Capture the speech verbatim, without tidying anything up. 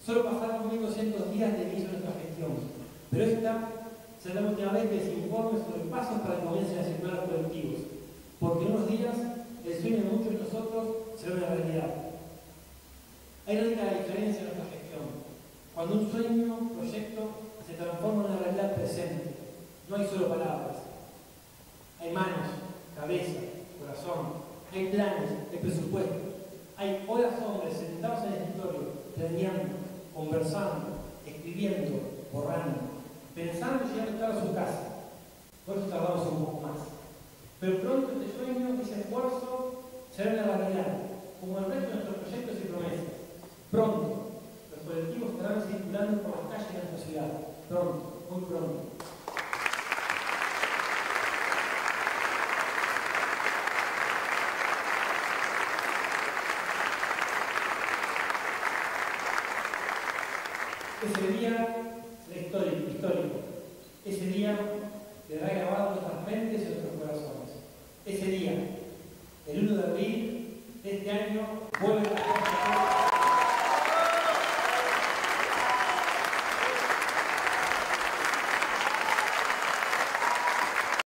Solo pasaron mil doscientos días de inicio de nuestra gestión, pero esta será la última vez que se informe sobre pasos para que comiencen a circular los colectivos, porque en unos días el sueño de muchos de nosotros será una realidad. Hay una única diferencia en nuestra gestión. Cuando un sueño, un proyecto, se transforma en una realidad presente, no hay solo palabras. Hay manos, cabeza, corazón, hay planes, hay presupuestos, hay horas hombres sentados en el escritorio, planeando, conversando, escribiendo, borrando, pensando y llegando tarde a su casa. Por eso tardamos un poco más. Pero pronto este sueño, ese esfuerzo, será una realidad, como el resto de nuestros proyectos y promesas. Pronto, los colectivos estarán circulando por las calles de nuestra ciudad. Pronto, muy pronto. Ese día será histórico, histórico. Ese día quedará grabado en nuestras mentes y en nuestros corazones. Ese día, el uno de abril de este año, vuelve a